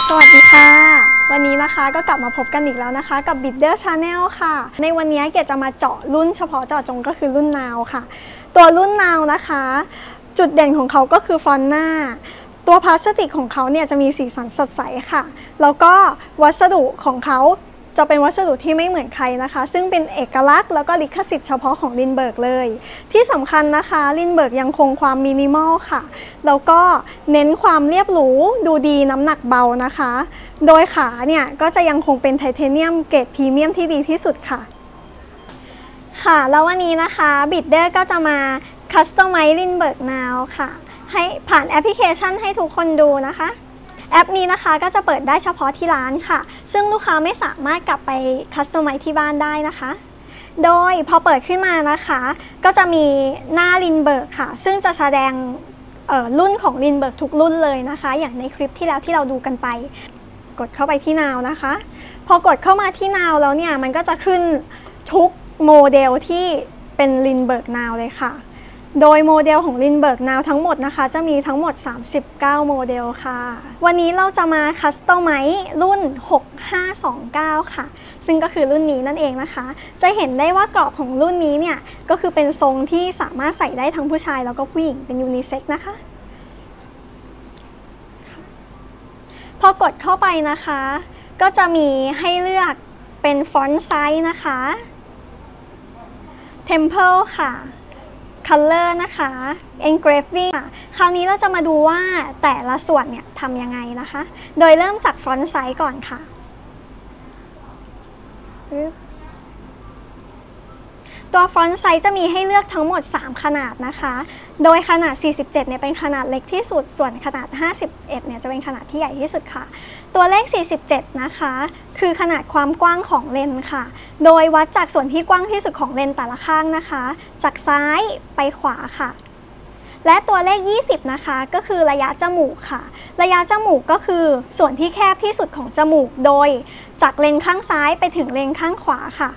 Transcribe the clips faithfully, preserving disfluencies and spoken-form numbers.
สวัสดีค่ะวันนี้นะคะก็กลับมาพบกันอีกแล้วนะคะกับ Bidder Channel ค่ะในวันนี้เกดจะมาเจาะรุ่นเฉพาะเจาะจงก็คือรุ่นนาวค่ะตัวรุ่นนาวนะคะจุดเด่นของเขาก็คือฟรอนต์หน้าตัวพลาสติกของเขาเนี่ยจะมีสีสันสดใสค่ะแล้วก็วัสดุของเขาจะเป็นวัสดุที่ไม่เหมือนใครนะคะซึ่งเป็นเอกลักษณ์แล้วก็ลิขสิทธิ์เฉพาะของลินเบิร์กเลยที่สำคัญนะคะลินเบิร์กยังคงความมินิมอลค่ะแล้วก็เน้นความเรียบหรูดูดีน้ำหนักเบานะคะโดยขาเนี่ยก็จะยังคงเป็นไทเทเนียมเกรดพรีเมียมที่ดีที่สุดค่ะค่ะแล้ววันนี้นะคะบิดเดอร์ก็จะมาคัสตอมไมซ์ลินเบิร์กนาวค่ะให้ผ่านแอปพลิเคชันให้ทุกคนดูนะคะแอปนี้นะคะก็จะเปิดได้เฉพาะที่ร้านค่ะซึ่งลูกค้าไม่สามารถกลับไปคัสตอมไมซ์ที่บ้านได้นะคะโดยพอเปิดขึ้นมานะคะก็จะมีหน้าลินเบิร์กค่ะซึ่งจะแสดงรุ่นของลินเบิร์กทุกรุ่นเลยนะคะอย่างในคลิปที่แล้วที่เราดูกันไปกดเข้าไปที่นาวนะคะพอกดเข้ามาที่นาวแล้วเนี่ยมันก็จะขึ้นทุกโมเดลที่เป็นลินเบิร์กนาวเลยค่ะโดยโมเดลของลินเบิร์กนาวทั้งหมดนะคะจะมีทั้งหมดสามสิบเก้าโมเดลค่ะวันนี้เราจะมาคัสตอมไมซ์รุ่นหกห้าสองเก้าค่ะซึ่งก็คือรุ่นนี้นั่นเองนะคะจะเห็นได้ว่ากรอบของรุ่นนี้เนี่ยก็คือเป็นทรงที่สามารถใส่ได้ทั้งผู้ชายแล้วก็ผู้หญิงเป็นยูนิเซ็กซ์นะคะพอกดเข้าไปนะคะก็จะมีให้เลือกเป็นฟอนต์ไซส์นะคะ Temple ค่ะ Color นะคะ Engraving ค่ะคราวนี้เราจะมาดูว่าแต่ละส่วนเนี่ยทำยังไงนะคะโดยเริ่มจากฟอนต์ไซส์ก่อนค่ะตัวฟอนต์ไซส์จะมีให้เลือกทั้งหมดสามขนาดนะคะโดยขนาดสี่สิบเจ็ดเนี่ยเป็นขนาดเล็กที่สุดส่วนขนาดห้าสิบเอ็ดเนี่ยจะเป็นขนาดที่ใหญ่ที่สุดค่ะตัวเลขสี่สิบเจ็ดนะคะคือขนาดความกว้างของเลนส์ค่ะโดยวัดจากส่วนที่กว้างที่สุดของเลนส์แต่ละข้างนะคะจากซ้ายไปขวาค่ะและตัวเลขยี่สิบนะคะก็คือระยะจมูกค่ะระยะจมูกก็คือส่วนที่แคบที่สุดของจมูกโดยจากเลนส์ข้างซ้ายไปถึงเลนส์ข้างขวาค่ะ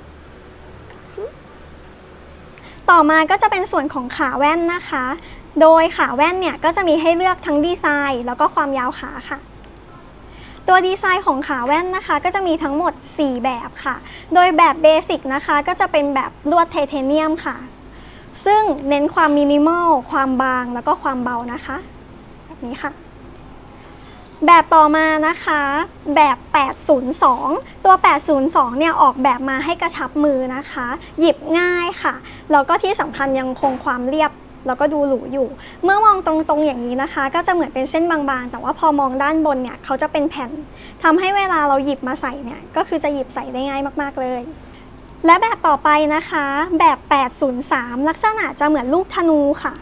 ต่อมาก็จะเป็นส่วนของขาแว่นนะคะโดยขาแว่นเนี่ยก็จะมีให้เลือกทั้งดีไซน์แล้วก็ความยาวขาค่ะตัวดีไซน์ของขาแว่นนะคะก็จะมีทั้งหมดสี่แบบค่ะโดยแบบเบสิกนะคะก็จะเป็นแบบลวดไทเทเนียมค่ะซึ่งเน้นความมินิมอลความบางแล้วก็ความเบานะคะแบบนี้ค่ะแบบต่อมานะคะแบบแปดศูนย์สองตัวแปดศูนย์สองเนี่ยออกแบบมาให้กระชับมือนะคะหยิบง่ายค่ะแล้วก็ที่สำคัญยังคงความเรียบแล้วก็ดูหรูอยู่เมื่อมองตรงๆอย่างนี้นะคะก็จะเหมือนเป็นเส้นบางๆแต่ว่าพอมองด้านบนเนี่ยเขาจะเป็นแผ่นทำให้เวลาเราหยิบมาใส่เนี่ยก็คือจะหยิบใส่ได้ง่ายมากๆเลยและแบบต่อไปนะคะแบบแปดศูนย์สามลักษณะจะเหมือนลูกธนูค่ะ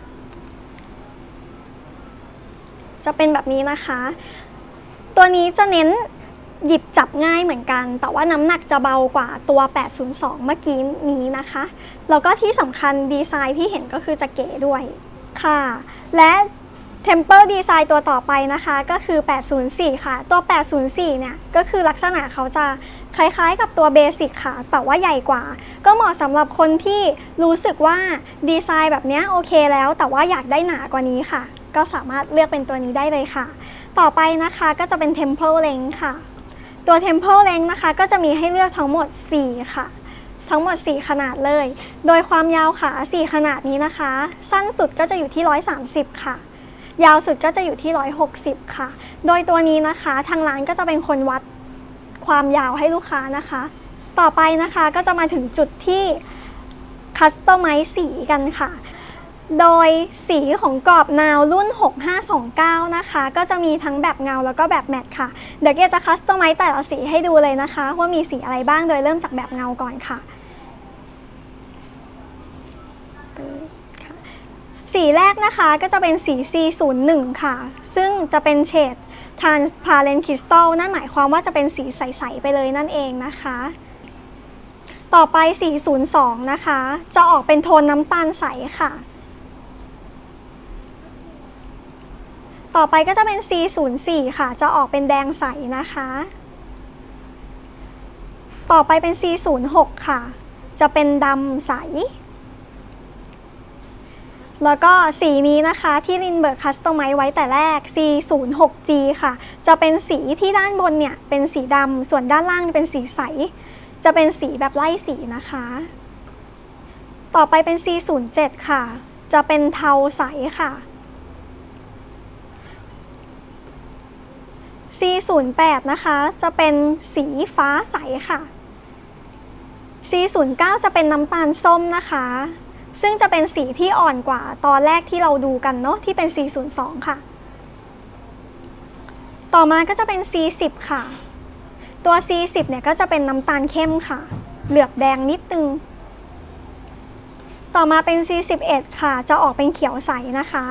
จะเป็นแบบนี้นะคะตัวนี้จะเน้นหยิบจับง่ายเหมือนกันแต่ว่าน้ำหนักจะเบากว่าตัวแปดศูนย์สองเมื่อกี้นี้นะคะแล้วก็ที่สำคัญดีไซน์ที่เห็นก็คือจะเก๋ด้วยค่ะและ Temple Design ตัวต่อไปนะคะก็คือแปดศูนย์สี่ค่ะตัวแปดศูนย์สี่เนี่ยก็คือลักษณะเขาจะคล้ายๆกับตัวเบสิกค่ะแต่ว่าใหญ่กว่าก็เหมาะสำหรับคนที่รู้สึกว่าดีไซน์แบบนี้โอเคแล้วแต่ว่าอยากได้หนากว่านี้ค่ะก็สามารถเลือกเป็นตัวนี้ได้เลยค่ะต่อไปนะคะก็จะเป็น Temple Length ค่ะตัว Temple Length นะคะก็จะมีให้เลือกทั้งหมดสี่ค่ะทั้งหมดสี่ขนาดเลยโดยความยาวขาสี่ขนาดนี้นะคะสั้นสุดก็จะอยู่ที่หนึ่งร้อยสามสิบค่ะยาวสุดก็จะอยู่ที่หนึ่งร้อยหกสิบค่ะโดยตัวนี้นะคะทางร้านก็จะเป็นคนวัดความยาวให้ลูกค้านะคะต่อไปนะคะก็จะมาถึงจุดที่คัสตอมไมซ์สีกันค่ะโดยสีของกรอบนาวรุ่นหกห้าสองเก้านะคะก็จะมีทั้งแบบเงาแล้วก็แบบแมตต์ค่ะเดี๋ยวเกจะคัสตอมไมซ์แต่ละสีให้ดูเลยนะคะว่ามีสีอะไรบ้างโดยเริ่มจากแบบเงาก่อนค่ะสีแรกนะคะก็จะเป็นสี ซี ศูนย์หนึ่ง ค่ะซึ่งจะเป็นเฉด Transparent Crystal นั่นหมายความว่าจะเป็นสีใสๆไปเลยนั่นเองนะคะต่อไปสี ศูนย์สอง นะคะจะออกเป็นโทนน้ำตาลใสค่ะต่อไปก็จะเป็น ซี ศูนย์สี่ ค่ะจะออกเป็นแดงใสนะคะต่อไปเป็น ซี ศูนย์หก ค่ะจะเป็นดำใสแล้วก็สีนี้นะคะที่ Lindbergh Customize ไว้แต่แรก ซี ศูนย์ หก จี ค่ะจะเป็นสีที่ด้านบนเนี่ยเป็นสีดำส่วนด้านล่างเป็นสีใสจะเป็นสีแบบไล่สีนะคะต่อไปเป็น ซี ศูนย์ เจ็ด ค่ะจะเป็นเทาใสค่ะ ซี ศูนย์ แปด นะคะจะเป็นสีฟ้าใสค่ะ ซี ศูนย์ เก้า จะเป็นน้ำตาลส้มนะคะซึ่งจะเป็นสีที่อ่อนกว่าตอนแรกที่เราดูกันเนาะที่เป็น ซี ศูนย์ สอง ค่ะต่อมาก็จะเป็น ซี สิบ ค่ะตัว ซี สิบ เนี่ยก็จะเป็นน้ำตาลเข้มค่ะเหลือบแดงนิดนึงต่อมาเป็น ซี สิบเอ็ด ค่ะจะออกเป็นเขียวใสนะคะ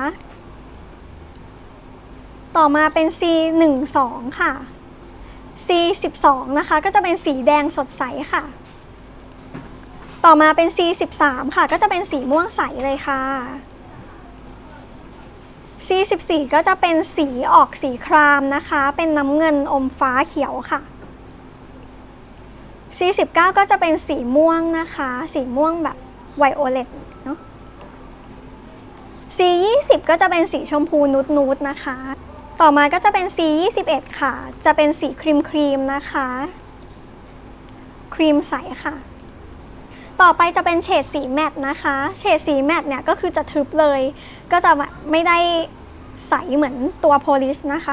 ต่อมาเป็น ซี หนึ่ง สอง ค่ะ ซี สิบสอง นะคะก็จะเป็นสีแดงสดใสค่ะต่อมาเป็น ซี สิบสาม ค่ะก็จะเป็นสีม่วงใสเลยค่ะ ซี สิบสี่ ก็จะเป็นสีออกสีครามนะคะเป็นน้ำเงินอมฟ้าเขียวค่ะ ซี สิบเก้า ก็จะเป็นสีม่วงนะคะสีม่วงแบบไวโอเลตเนาะ ซี ยี่สิบ ก็จะเป็นสีชมพูนูดๆนะคะต่อมาก็จะเป็น ซี ยี่สิบเอ็ด ค่ะจะเป็นสีครีมครีมนะคะครีมใสค่ะต่อไปจะเป็นเฉดสีแมตต์นะคะเฉดสีแมตต์เนี่ยก็คือจะทึบเลยก็จะไม่ได้ใสเหมือนตัวโพลิชนะคะ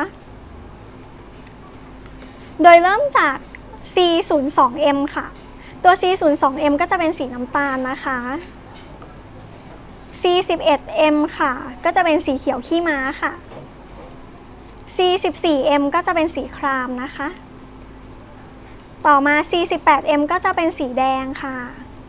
โดยเริ่มจาก ซี ศูนย์ สอง เอ็ม ค่ะตัว ซี ศูนย์ สอง เอ็ม ก็จะเป็นสีน้ำตาลนะคะ ซี สิบเอ็ด เอ็ม ค่ะก็จะเป็นสีเขียวขี้ม้าค่ะ ซี สิบสี่ เอ็ม ก็จะเป็นสีครามนะคะต่อมา ซี สิบแปด เอ็ม ก็จะเป็นสีแดงค่ะ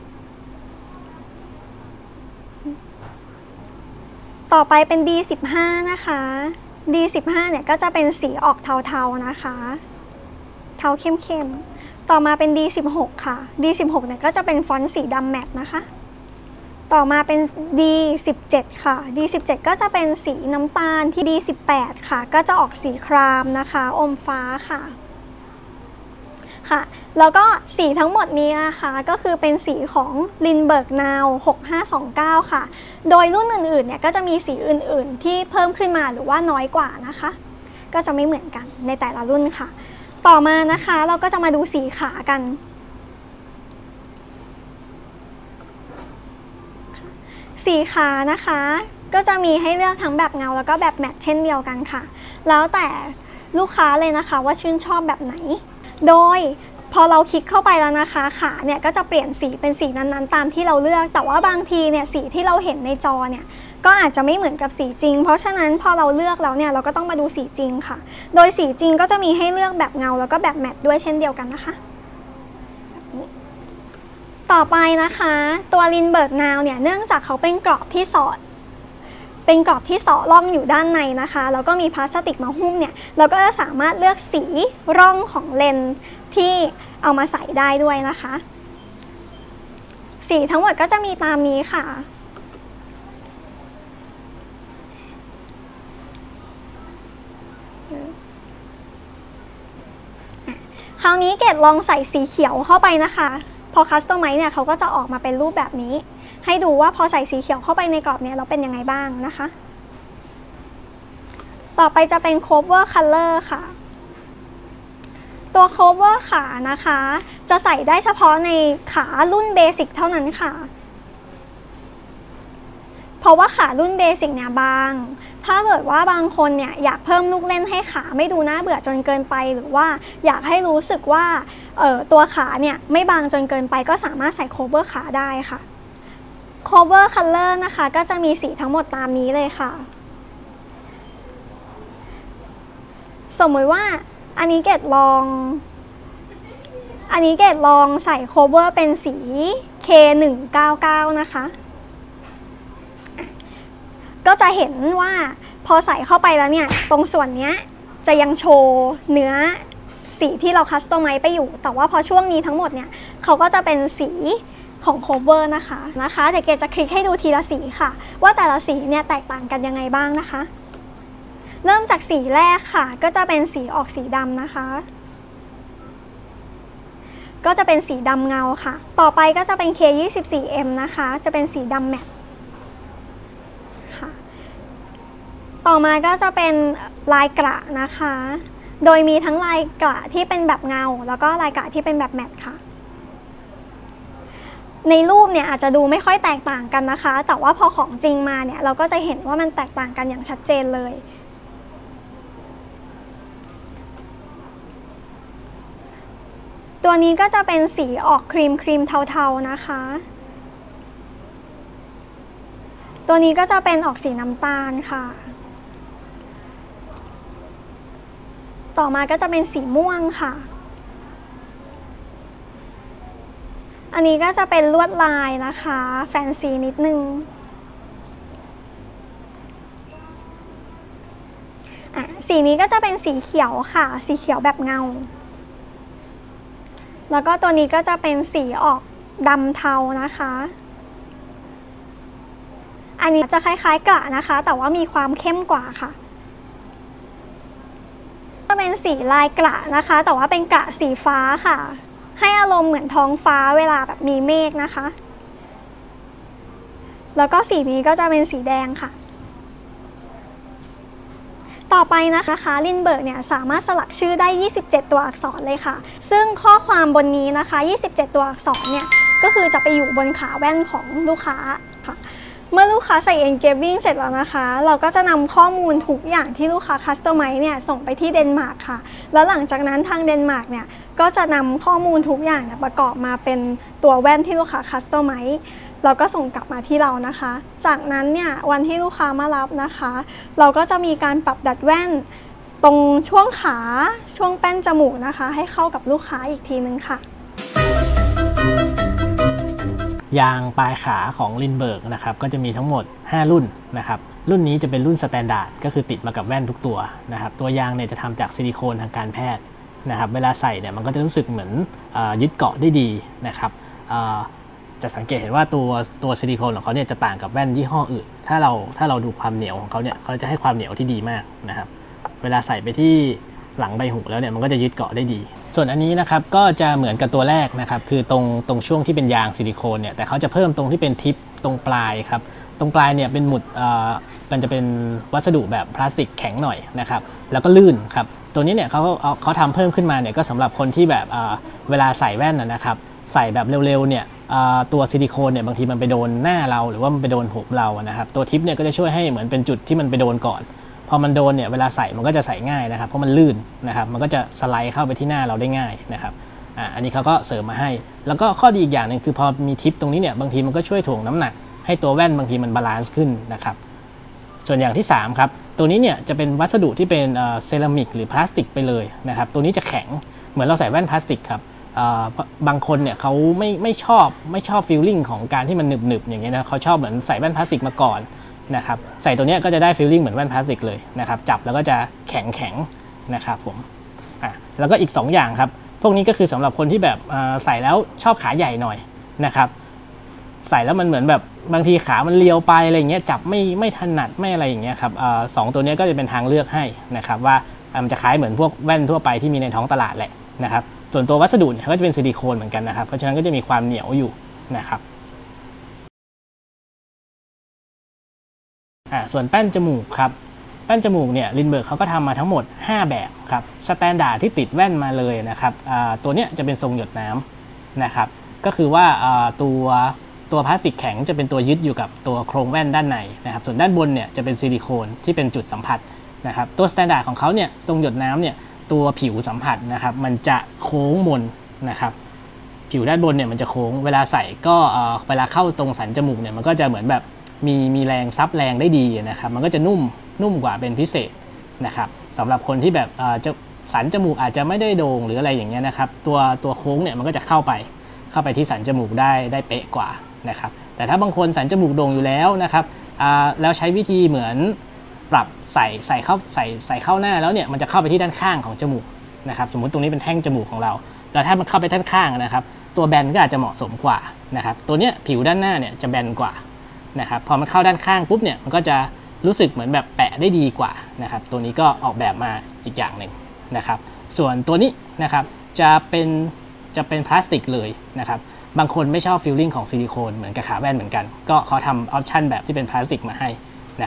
ต่อไปเป็น ดี สิบห้า นะคะ ดี สิบห้า เนี่ยก็จะเป็นสีออกเทาๆนะคะเทาเข้มๆต่อมาเป็น ดี สิบหก ค่ะ ดี สิบหก เนี่ยก็จะเป็นฟอนต์สีดำแมตต์นะคะต่อมาเป็น ดี สิบเจ็ด ค่ะ ดี สิบเจ็ด ก็จะเป็นสีน้ำตาลที่ ดี สิบแปด ค่ะก็จะออกสีครามนะคะอมฟ้าค่ะค่ะแล้วก็สีทั้งหมดนี้นะคะก็คือเป็นสีของ Lindbergh Now หกห้าสองเก้า ค่ะโดยรุ่นอื่นๆเนี่ยก็จะมีสีอื่นๆที่เพิ่มขึ้นมาหรือว่าน้อยกว่านะคะก็จะไม่เหมือนกันในแต่ละรุ่นค่ะต่อมานะคะเราก็จะมาดูสีขากันสีขานะคะก็จะมีให้เลือกทั้งแบบเงาแล้วก็แบบแมตต์เช่นเดียวกันค่ะแล้วแต่ลูกค้าเลยนะคะว่าชื่นชอบแบบไหนโดยพอเราคลิกเข้าไปแล้วนะคะขาเนี่ยก็จะเปลี่ยนสีเป็นสีนั้นๆตามที่เราเลือกแต่ว่าบางทีเนี่ยสีที่เราเห็นในจอเนี่ยก็อาจจะไม่เหมือนกับสีจริงเพราะฉะนั้นพอเราเลือกแล้วเนี่ยเราก็ต้องมาดูสีจริงค่ะโดยสีจริงก็จะมีให้เลือกแบบเงาแล้วก็แบบแมตต์ด้วยเช่นเดียวกันนะคะแบบนี้ต่อไปนะคะตัว Lindbergh Now เนี่ยเนื่องจากเขาเป็นกรอบที่สอดเป็นกรอบที่เสาะร่องอยู่ด้านในนะคะแล้วก็มีพลาสติกมาหุ้มเนี่ยเราก็จะสามารถเลือกสีร่องของเลนส์ที่เอามาใส่ได้ด้วยนะคะสีทั้งหมดก็จะมีตามนี้ค่ะคราวนี้เกดลองใส่สีเขียวเข้าไปนะคะพอคัสตอมไมซ์เนี่ยเขาก็จะออกมาเป็นรูปแบบนี้ให้ดูว่าพอใส่สีเขียวเข้าไปในกรอบเนี่ยเราเป็นยังไงบ้างนะคะต่อไปจะเป็น cover color ค่ะตัว cover ขานะคะจะใส่ได้เฉพาะในขารุ่นเบสิกเท่านั้นค่ะเพราะว่าขารุ่นเบสิกเนี่ยบางถ้าเกิดว่าบางคนเนี่ยอยากเพิ่มลูกเล่นให้ขาไม่ดูน่าเบื่อจนเกินไปหรือว่าอยากให้รู้สึกว่าเอ่อตัวขาเนี่ยไม่บางจนเกินไปก็สามารถใส่ cover ขาได้ค่ะ cover color นะคะก็จะมีสีทั้งหมดตามนี้เลยค่ะสมมติว่าอันนี้เกดลองอันนี้เกดลองใส่ cover เป็นสี เค หนึ่งเก้าเก้า นะคะก็จะเห็นว่าพอใส่เข้าไปแล้วเนี่ยตรงส่วนนี้จะยังโชว์เนื้อสีที่เราคัสตอมไมซ์ไปอยู่แต่ว่าพอช่วงนี้ทั้งหมดเนี่ยเขาก็จะเป็นสีของ cover นะคะนะคะเดี๋ยวเกดจะคลิกให้ดูทีละสีค่ะว่าแต่ละสีเนี่ยแตกต่างกันยังไงบ้างนะคะเริ่มจากสีแรกค่ะก็จะเป็นสีออกสีดำนะคะก็จะเป็นสีดำเงาค่ะต่อไปก็จะเป็น เค ยี่สิบสี่ เอ็ม นะคะจะเป็นสีดำแมตต์ต่อมาก็จะเป็นลายกระนะคะโดยมีทั้งลายกระที่เป็นแบบเงาแล้วก็ลายกระที่เป็นแบบแมตต์ค่ะในรูปเนี่ยอาจจะดูไม่ค่อยแตกต่างกันนะคะแต่ว่าพอของจริงมาเนี่ยเราก็จะเห็นว่ามันแตกต่างกันอย่างชัดเจนเลยตัวนี้ก็จะเป็นสีออกครีมครีมเทาๆนะคะตัวนี้ก็จะเป็นออกสีน้ำตาลค่ะต่อมาก็จะเป็นสีม่วงค่ะอันนี้ก็จะเป็นลวดลายนะคะแฟนซีนิดนึงอ่ะสีนี้ก็จะเป็นสีเขียวค่ะสีเขียวแบบเงาแล้วก็ตัวนี้ก็จะเป็นสีออกดำเทานะคะอันนี้จะคล้ายๆกระนะคะแต่ว่ามีความเข้มกว่าค่ะก็เป็นสีลายกระนะคะแต่ว่าเป็นกระสีฟ้าค่ะให้อารมณ์เหมือนท้องฟ้าเวลาแบบมีเมฆนะคะแล้วก็สีนี้ก็จะเป็นสีแดงค่ะต่อไปนะคะลินเบิร์กเนี่ยสามารถสลักชื่อได้ยี่สิบเจ็ดตัวอักษรเลยค่ะซึ่งข้อความบนนี้นะคะยี่สิบเจ็ดตัวอักษรเนี่ยก็คือจะไปอยู่บนขาแว่นของลูกค้าค่ะเมื่อลูกค้าใส่ engraving เสร็จแล้วนะคะเราก็จะนำข้อมูลทุกอย่างที่ลูกค้า customize เนี่ยส่งไปที่เดนมาร์กค่ะแล้วหลังจากนั้นทางเดนมาร์กเนี่ยก็จะนำข้อมูลทุกอย่างเนี่ยประกอบมาเป็นตัวแว่นที่ลูกค้า customize เราก็ส่งกลับมาที่เรานะคะจากนั้นเนี่ยวันที่ลูกค้ามารับนะคะเราก็จะมีการปรับดัดแว่นตรงช่วงขาช่วงแป้นจมูกนะคะให้เข้ากับลูกค้าอีกทีนึงค่ะยางปลายขาของลินเบิร์กนะครับก็จะมีทั้งหมดห้ารุ่นนะครับรุ่นนี้จะเป็นรุ่นสแตนดาร์ดก็คือติดมากับแว่นทุกตัวนะครับตัวยางเนี่ยจะทำจากซิลิโคนทางการแพทย์นะครับเวลาใส่เนี่ยมันก็จะรู้สึกเหมือนยึดเกาะได้ดีนะครับจะสังเกตเห็นว่าตัวตัวซิลิโคนของเขาเนี่ยจะต่างกับแว่นยี่ห้ออื่นถ้าเราถ้าเราดูความเหนียวของเขาเนี่ยเขาจะให้ความเหนียวที่ดีมากนะครับเวลาใส่ไปที่หลังใบหูแล้วเนี่ยมันก็จะยึดเกาะได้ดีส่วนอันนี้นะครับก็จะเหมือนกับตัวแรกนะครับคือตรงตรงช่วงที่เป็นยางซิลิโคนเนี่ยแต่เขาจะเพิ่มตรงที่เป็นทิปตรงปลายครับตรงปลายเนี่ยเป็นหมุดมันจะเป็นวัสดุแบบพลาสติกแข็งหน่อยนะครับแล้วก็ลื่นครับตัวนี้เนี่ยเขาเขาทำเพิ่มขึ้นมาเนี่ยก็สำหรับคนที่แบบเวลาใส่แว่นนะครับใส่แบบเร็วๆเนี่ยตัวซิลิโคนเนี่ยบางทีมันไปโดนหน้าเราหรือว่ามันไปโดนผมเรานะครับตัวทิปเนี่ยก็จะช่วยให้เหมือนเป็นจุดที่มันไปโดนก่อนพอมันโดนเนี่ยเวลาใส่มันก็จะใส่ง่ายนะครับเพราะมันลื่นนะครับมันก็จะสไลด์เข้าไปที่หน้าเราได้ง่ายนะครับอ่าอันนี้เขาก็เสริมมาให้แล้วก็ข้อดีอีกอย่างหนึ่งคือพอมีทิปตรงนี้เนี่ยบางทีมันก็ช่วยถ่วงน้ำหนักให้ตัวแว่นบางทีมันบาลานซ์ขึ้นนะครับส่วนอย่างที่สามครับตัวนี้เนี่ยจะเป็นวัสดุที่เป็นเซรามิกหรือพลาสติกไปเลยนะครับตัวนี้จะแข็งเหมือนเราใส่แว่นพลาสติกครับบางคนเนี่ยเขาไม่ไม่ชอบไม่ชอบฟีลลิ่งของการที่มันหนึบๆอย่างเงี้ยนะเขาชอบเหมือนใส่แว่นพลาสติกมาก่อนนะครับใส่ตัวนี้ก็จะได้ฟีลลิ่งเหมือนแว่นพลาสติกเลยนะครับจับแล้วก็จะแข็งแข็งนะครับผมอ่ะแล้วก็อีกสองอย่างครับพวกนี้ก็คือสำหรับคนที่แบบใส่แล้วชอบขาใหญ่หน่อยนะครับใส่แล้วมันเหมือนแบบบางทีขามันเลียวไปอะไรเงี้ยจับไม่ไม่ถนัดไม่อะไรอย่างเงี้ยครับสองตัวนี้ก็จะเป็นทางเลือกให้นะครับว่ามันจะคล้ายเหมือนพวกแว่นทั่วไปที่มีในท้องตลาดแหละนะครับส่วนตัววัสดุเนี่ยก็จะเป็นซิลิโคนเหมือนกันนะครับเพราะฉะนั้นก็จะมีความเหนียวอยู่นะครับอ่าส่วนแป้นจมูกครับแป้นจมูกเนี่ยลินเบิร์กเขาก็ทำมาทั้งหมดห้าแบบครับสแตนดาร์ดที่ติดแว่นมาเลยนะครับอ่าตัวเนี้ยจะเป็นทรงหยดน้ำนะครับก็คือว่าอ่าตัวตัวพลาสติกแข็งจะเป็นตัวยึดอยู่กับตัวโครงแว่นด้านในนะครับส่วนด้านบนเนี่ยจะเป็นซิลิโคนที่เป็นจุดสัมผัสนะครับตัวสแตนดาร์ดของเขาเนี่ยทรงหยดน้ำเนี่ยตัวผิวสัมผัสนะครับมันจะโค้งมนนะครับผิวด้านบนเนี่ยมันจะโค้งเวลาใส่ก็เวลาเข้าตรงสันจมูกเนี่ยมันก็จะเหมือนแบบมีมีแรงซับแรงได้ดีนะครับมันก็จะนุ่มนุ่มกว่าเป็นพิเศษนะครับสำหรับคนที่แบบจะสันจมูกอาจจะไม่ได้โด่งหรืออะไรอย่างเงี้ยนะครับตัวตัวโค้งเนี่ยมันก็จะเข้าไปเข้าไปที่สันจมูกได้ได้เป๊ะกว่านะครับแต่ถ้าบางคนสันจมูกโด่งอยู่แล้วนะครับแล้วใช้วิธีเหมือนปรับใส่ใส่เข้าใส่ใส่เข้าหน้าแล้วเนี่ยมันจะเข้าไปที่ด้านข้างของจมูกนะครับสมมุติตรงนี้เป็นแท่งจมูกของเราแล้วถ้ามันเข้าไปด้านข้างนะครับตัวแบนก็อาจจะเหมาะสมกว่านะครับตัวเนี้ยผิวด้านหน้าเนี่ยจะแบนกว่านะครับพอมันเข้าด้านข้างปุ๊บเนี่ยมันก็จะรู้สึกเหมือนแบบแปะได้ดีกว่านะครับตัวนี้ก็ออกแบบมาอีกอย่างหนึ่งนะครับส่วนตัวนี้นะครับจะเป็นจะเป็นพลาสติกเลยนะครับบางคนไม่ชอบฟีลลิ่งของซิลิโคนเหมือนกับขาแว่นเหมือนกันก็เขาทำออปชันแบบที่เป็นพลาสติกมาให้นะครับ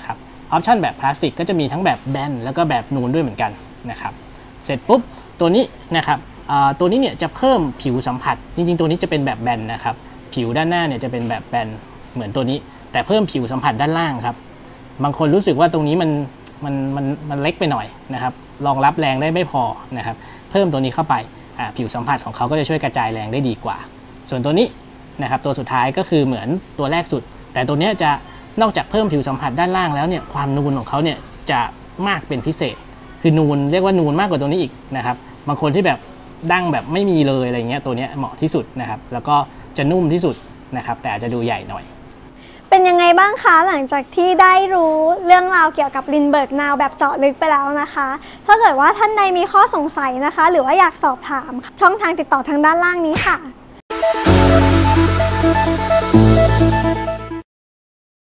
ออปชันแบบพลาสติกก็จะมีทั้งแบบแบนแล้วก็แบบนูนด้วยเหมือนกันนะครับเสร็จปุ๊บตัวนี้นะครับตัวนี้เนี่ยจะเพิ่มผิวสัมผัสจริงๆตัวนี้จะเป็นแบบแบนนะครับผิวด้านหน้าเนี่ยจะเป็นแบบแบนเหมือนตัวนี้แต่เพิ่มผิวสัมผัสด้านล่างครับบางคนรู้สึกว่าตรงนี้มันมันมันมันเล็กไปหน่อยนะครับรองรับแรงได้ไม่พอนะครับเพิ่มตัวนี้เข้าไปผิวสัมผัสของเขาก็จะช่วยกระจายแรงได้ดีกว่าส่วนตัวนี้นะครับตัวสุดท้ายก็คือเหมือนตัวแรกสุดแต่ตัวนี้จะนอกจากเพิ่มผิวสัมผัสด้านล่างแล้วเนี่ยความนูนของเขาเนี่ยจะมากเป็นพิเศษคือนูนเรียกว่านูนมากกว่าตัวนี้อีกนะครับบางคนที่แบบดั้งแบบไม่มีเลยอะไรเงี้ยตัวนี้เหมาะที่สุดนะครับแล้วก็จะนุ่มที่สุดนะครับแต่อาจจะดูใหญ่หน่อยเป็นยังไงบ้างคะหลังจากที่ได้รู้เรื่องราวเกี่ยวกับ Lindbergh Now แบบเจาะลึกไปแล้วนะคะถ้าเกิดว่าท่านใดมีข้อสงสัยนะคะหรือว่าอยากสอบถามช่องทางติดต่อทางด้านล่างนี้ค่ะ